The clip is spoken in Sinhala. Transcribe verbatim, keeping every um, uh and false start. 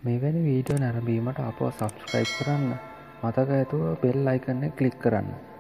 මෙවැනි වීඩියෝ නැරඹීමට අපව සබ්ස්ක්‍රයිබ් කරන්න. මතක ඇතුව බෙල් අයිකන් එක ක්ලික් කරන්න.